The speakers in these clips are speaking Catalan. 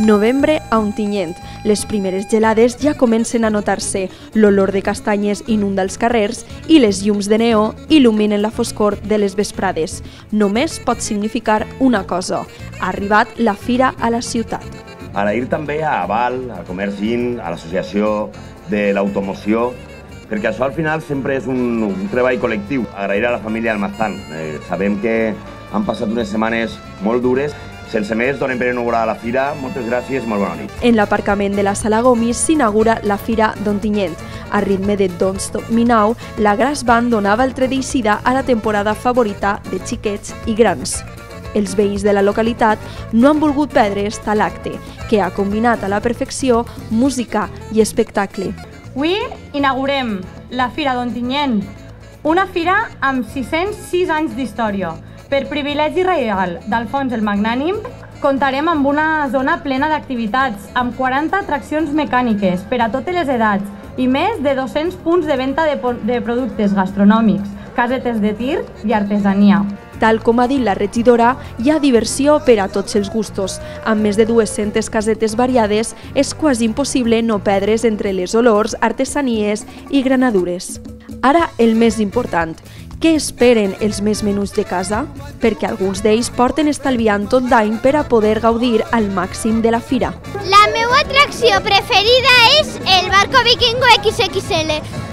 Novembre a Ontinyent. Les primeres gelades ja comencen a notar-se. L'olor de castanyes inunda els carrers i les llums de neó il·luminen la foscor de les vesprades. Només pot significar una cosa: ha arribat la fira a la ciutat. Agrair també a Aval, a Comerç In, a l'Associació de l'Automoció, perquè això al final sempre és un treball col·lectiu. Agrair a la família Almazán. Sabem que han passat unes setmanes molt dures. Sense més, donem per inaugurada la fira. Moltes gràcies, molt bona nit. En l'aparcament de la Sala Gomis s'inaugura la Fira d'Ontinyent. A ritme de Don't Stop Me Now, la Grass Band donava el tret d'eixida a la temporada favorita de xiquets i grans. Els veïns de la localitat no han volgut perdre esta l'acte, que ha combinat a la perfecció música i espectacle. Avui inaugurem la Fira d'Ontinyent, una fira amb 606 anys d'història. Per privilegi reial d'Alfons el Magnànim, comptarem amb una zona plena d'activitats, amb 40 atraccions mecàniques per a totes les edats i més de 200 punts de venda de productes gastronòmics, casetes de tir i artesania. Tal com ha dit la regidora, hi ha diversió per a tots els gustos. Amb més de 200 casetes variades, és quasi impossible no perdre's entre les olors, artesanies i granadures. Ara, el més important. Què esperen els més menuts de casa? Perquè alguns d'ells porten estalviant tot d'any per a poder gaudir al màxim de la fira. La meva atracció preferida és el barco vikingo XXL.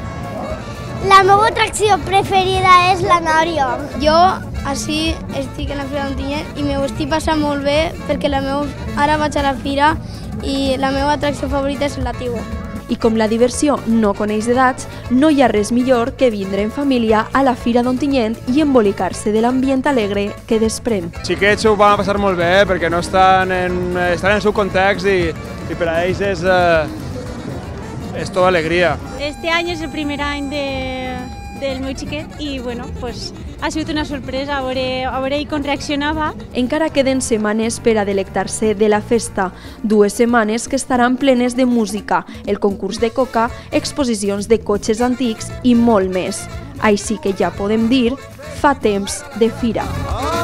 La meva atracció preferida és la Nòria. Jo així estic en la Fira d'Ontinyent i m'ho estic passant molt bé perquè ara vaig a la fira i la meva atracció favorita és la Tigo. I com la diversió no coneix edats, no hi ha res millor que vindre en família a la Fira d'Ontinyent i embolicar-se de l'ambient alegre que desprèn. Xiquets ho van passar molt bé perquè no estan en el seu context i per a ells és tota alegria. Este any és el primer any del meu xiquet i bueno, pues, ha sigut una sorpresa a veure com reaccionava. Encara queden setmanes per a delectar-se de la festa, 2 setmanes que estaran plenes de música, el concurs de coca, exposicions de cotxes antics i molt més. Així que ja podem dir, fa temps de fira.